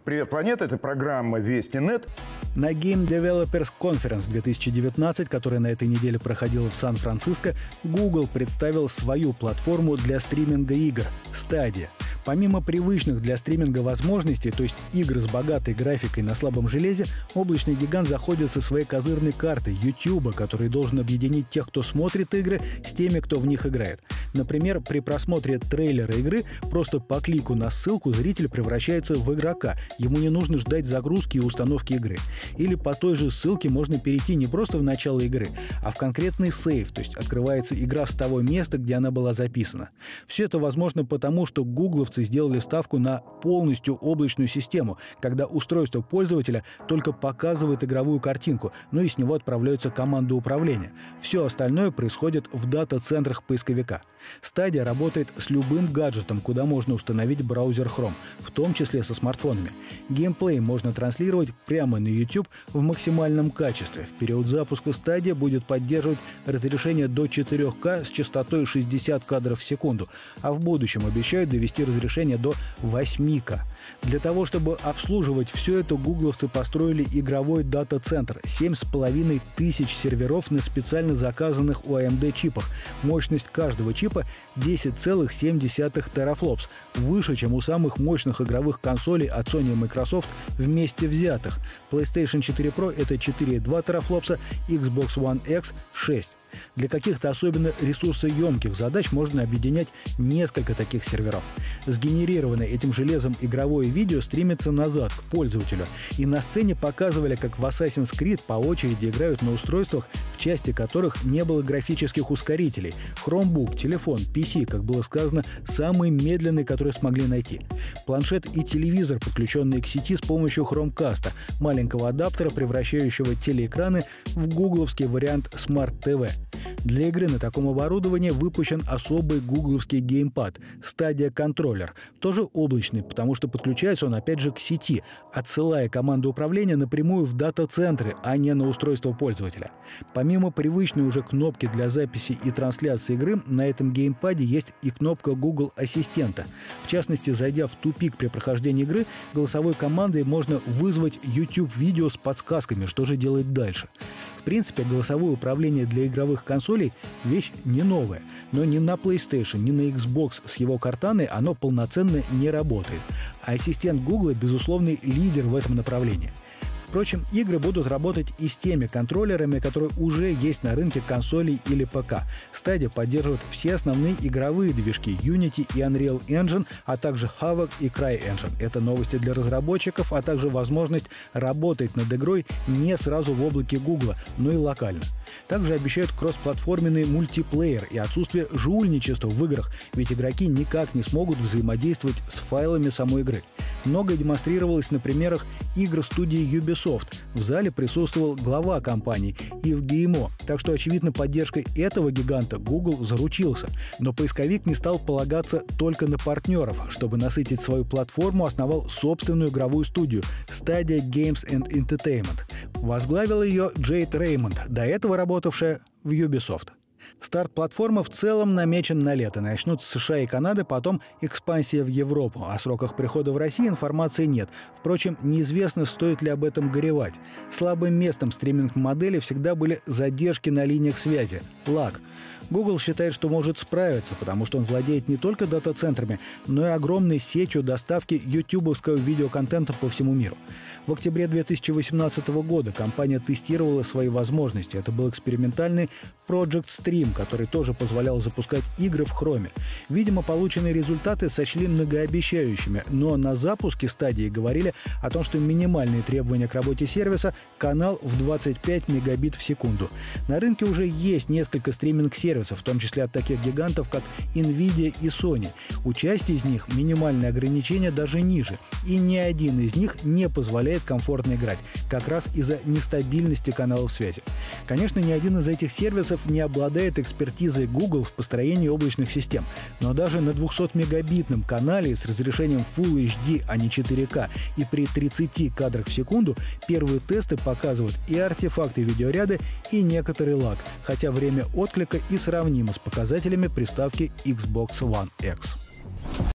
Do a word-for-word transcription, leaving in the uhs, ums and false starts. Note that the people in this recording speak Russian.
Привет, планета! Это программа Вести точка нет. На Game Developers Conference две тысячи девятнадцать, которая на этой неделе проходила в Сан-Франциско, Google представил свою платформу для стриминга игр – Stadia. Помимо привычных для стриминга возможностей, то есть игр с богатой графикой на слабом железе, облачный гигант заходит со своей козырной картой YouTube, который должен объединить тех, кто смотрит игры, с теми, кто в них играет. Например, при просмотре трейлера игры просто по клику на ссылку зритель превращается в игрока. Ему не нужно ждать загрузки и установки игры. Или по той же ссылке можно перейти не просто в начало игры, а в конкретный сейв, то есть открывается игра с того места, где она была записана. Все это возможно потому, что гугловцы сделали ставку на полностью облачную систему, когда устройство пользователя только показывает игровую картинку, ну и с него отправляются команды управления. Все остальное происходит в дата-центрах поисковика. Stadia работает с любым гаджетом, куда можно установить браузер Chrome, в том числе со смартфонами. Геймплей можно транслировать прямо на YouTube в максимальном качестве. В период запуска Stadia будет поддерживать разрешение до четыре ка с частотой шестьдесят кадров в секунду, а в будущем обещают довести разрешение до восемь ка. Для того, чтобы обслуживать все это, гугловцы построили игровой дата-центр. семь с половиной тысяч серверов на специально заказанных у эй эм ди чипах. Мощность каждого чипа десять целых семь десятых терафлопс, выше, чем у самых мощных игровых консолей от Sony и Microsoft вместе взятых. PlayStation четыре про — это четыре и два терафлопса, Xbox One X — шесть. Для каких-то особенно ресурсоемких задач можно объединять несколько таких серверов. Сгенерированное этим железом игровое видео стримится назад, к пользователю. И на сцене показывали, как в Assassin's Creed по очереди играют на устройствах, в части которых не было графических ускорителей. Chromebook, телефон, пи си, как было сказано, самый медленный, который смогли найти. Планшет и телевизор, подключенные к сети с помощью Chromecast, маленького адаптера, превращающего телеэкраны в гугловский вариант Smart ти ви. Для игры на таком оборудовании выпущен особый гугловский геймпад Stadia Controller, тоже облачный, потому что подключается он опять же к сети, отсылая команду управления напрямую в дата-центры, а не на устройство пользователя. Помимо привычной уже кнопки для записи и трансляции игры, на этом геймпаде есть и кнопка Google Ассистента. В частности, зайдя в тупик при прохождении игры, голосовой командой можно вызвать YouTube-видео с подсказками, что же делать дальше. В принципе, голосовое управление для игровых консолей – вещь не новая, но ни на PlayStation, ни на Xbox с его картаной оно полноценно не работает. А ассистент Google – безусловный лидер в этом направлении. Впрочем, игры будут работать и с теми контроллерами, которые уже есть на рынке консолей или ПК. Stadia поддерживает все основные игровые движки Unity и Unreal Engine, а также Havok и CryEngine. Это новости для разработчиков, а также возможность работать над игрой не сразу в облаке Google, но и локально. Также обещают кроссплатформенный мультиплеер и отсутствие жульничества в играх, ведь игроки никак не смогут взаимодействовать с файлами самой игры. Многое демонстрировалось на примерах игр студии Ubisoft. В зале присутствовал глава компании Ив Геймо, так что, очевидно, поддержкой этого гиганта Google заручился. Но поисковик не стал полагаться только на партнеров. Чтобы насытить свою платформу, основал собственную игровую студию Stadia Games and Entertainment. Возглавил ее Джейд Реймонд, до этого работавшая в Ubisoft. Старт платформы в целом намечен на лето. Начнут с США и Канады, потом экспансия в Европу. О сроках прихода в Россию информации нет. Впрочем, неизвестно, стоит ли об этом горевать. Слабым местом стриминг-модели всегда были задержки на линиях связи – лаг. Google считает, что может справиться, потому что он владеет не только дата-центрами, но и огромной сетью доставки ютубовского видеоконтента по всему миру. В октябре две тысячи восемнадцатого года компания тестировала свои возможности. Это был экспериментальный Project Stream, который тоже позволял запускать игры в Chrome. Видимо, полученные результаты сочли многообещающими, но на запуске Stadia говорили о том, что минимальные требования к работе сервиса – канал в двадцать пять мегабит в секунду. На рынке уже есть несколько стриминг-сервисов, в том числе от таких гигантов, как Nvidia и Sony. У части из них минимальные ограничения даже ниже, и ни один из них не позволяет комфортно играть, как раз из-за нестабильности каналов связи. Конечно, ни один из этих сервисов не обладает экспертизой Google в построении облачных систем, но даже на двухсотмегабитном канале с разрешением Full эйч ди, а не четыре ка, и при тридцати кадрах в секунду первые тесты показывают и артефакты видеоряда, и некоторый лаг, хотя время отклика и сравнимо с показателями приставки Xbox One X.